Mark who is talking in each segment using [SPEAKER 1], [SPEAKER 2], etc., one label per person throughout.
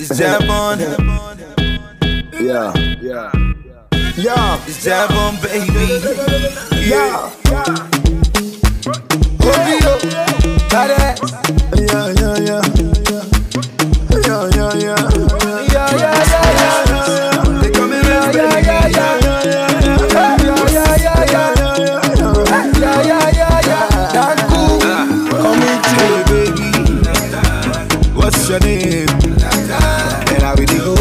[SPEAKER 1] It's Javon.
[SPEAKER 2] Yeah.
[SPEAKER 1] It's Javon, baby.
[SPEAKER 2] Yeah.
[SPEAKER 1] Obio, badass.
[SPEAKER 2] Yeah.
[SPEAKER 1] They come in real, baby. What's your name? And I really go.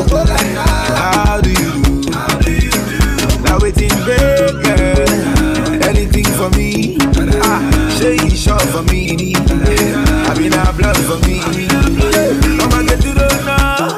[SPEAKER 1] How do you do? Now waiting, baby. Anything for me? Say you short for me. I mean, I blood for me. I'ma get to the now.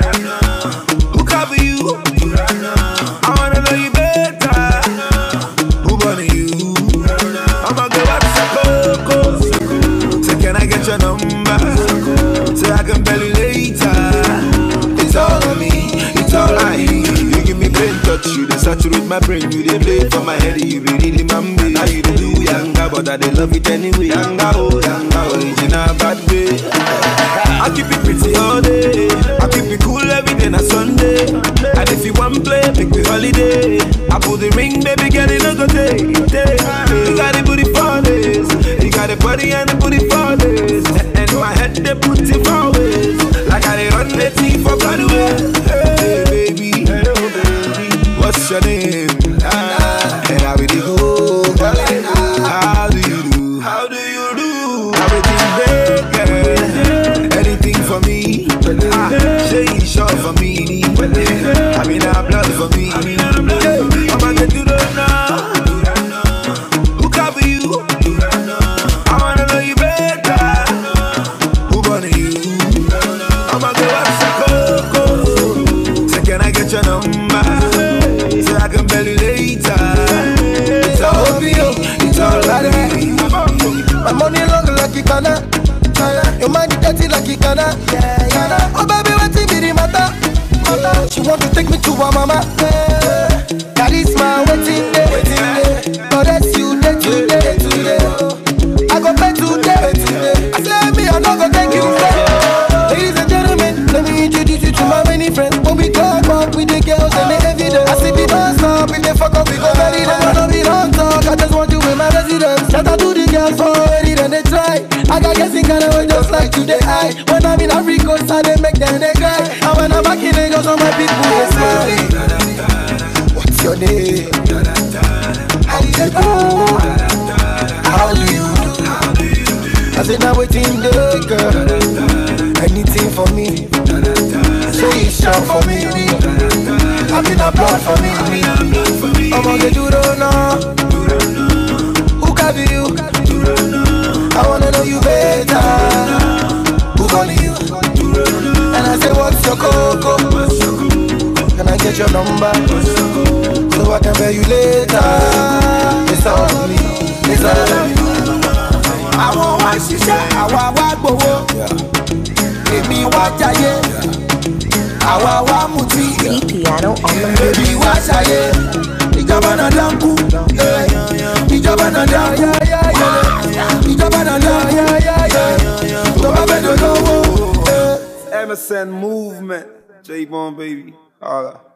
[SPEAKER 1] Who cover you? I wanna know you better. Who born you? I'ma go back to Coco. So can I get your number? So I can bell you later. It's all on me, it's all I need. You give me brain touch, you they saturate my brain. You they play for my head, you be really mammy. Now you they do yanga, but I they love it anyway. Yanga, original bad way. I keep it pretty all day. I keep it cool every day, na Sunday. And if you want play, pick me holiday. I put the ring, baby, get it, no go take. You got the booty for this. You got the body and the booty for this. And my head, they put it always. Like I they run the team for Broadway. Hey, baby. What's your name? And I really go. How do you do? How do you do? Everything baby. Anything for me. Say you short for me. I mean, I blood for me. I'ma get to the now. Who cover you? I wanna know you better. Who born you? I'ma go up to Coco. So can I get your number? So I can bell you later. It's all Obio, it's all right.
[SPEAKER 3] My money long like it can. Your money dirty like it can. Oh baby, what's in the matter? She want to take me to her mama. That is my waiting day. But that's you day today. I go pay today. I say me, I'm not gonna take you there. Ladies and gentlemen, let me introduce you to my many friends. When we talk up with the girls and the evidence, I see me don't stop. If they fuck up, we go bury them. I don't be long talk, I just want you in my residence. Shout out to the girls for already, then they try. I got guessing kind of way just like today. When I'm in Africa, I they make them they cry. And when I'm back in Lagos, all my people they smile. What's your name? How do you go? How do you do? I said now waiting there, girl. Anything for me. Say it's short for me. I mean a blood for me. I'ma get you don't know. Who cover you? I wanna know you better. Who calling you? And I say, what's your coco? Can I get your number? So I can pay you later. It's all on me. It's all on me.
[SPEAKER 1] I want one shisha, I want one bowo. Give me one jaye. I want one muti.
[SPEAKER 4] Piano on the
[SPEAKER 1] baby, one jaye. Ìjọba náà dánkù. Ìjọba náà dánkù. Ìjọba náà dánkù. Tó bá fẹ́ dolówó. Emerson movement. Javon, baby. Holla.